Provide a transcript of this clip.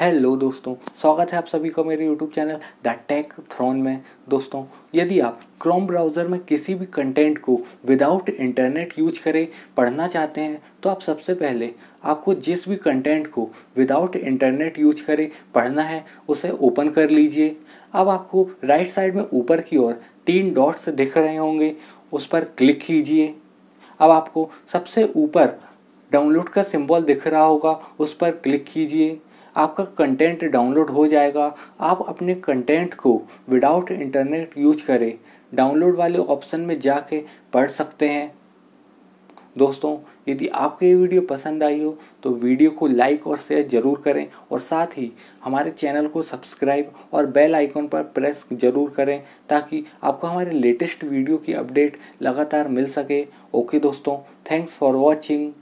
Hello दोस्तों, स्वागत है आप सभी का मेरे YouTube channel the tech throne में। दोस्तों, यदि आप क्रोम ब्राउज़र में किसी भी कंटेंट को विदाउट इंटरनेट यूज करे पढ़ना चाहते हैं तो आप सबसे पहले आपको जिस भी कंटेंट को विदाउट इंटरनेट यूज करे पढ़ना है उसे ओपन कर लीजिए। अब आपको राइट साइड में ऊपर की ओर 3 डॉट्स दिख रहे होंगे, उस पर क्लिक कीजिए। अब आपको सबसे ऊपर डाउनलोड का सिंबल दिख रहा होगा, उस पर क्लिक कीजिए। आपका कंटेंट डाउनलोड हो जाएगा। आप अपने कंटेंट को विदाउट इंटरनेट यूज करें डाउनलोड वाले ऑप्शन में जाके पढ़ सकते हैं। दोस्तों, यदि आपको ये वीडियो पसंद आई हो तो वीडियो को लाइक और शेयर ज़रूर करें और साथ ही हमारे चैनल को सब्सक्राइब और बेल आइकन पर प्रेस ज़रूर करें ताकि आपको हमारे लेटेस्ट वीडियो की अपडेट लगातार मिल सके। ओके दोस्तों, थैंक्स फॉर वॉचिंग।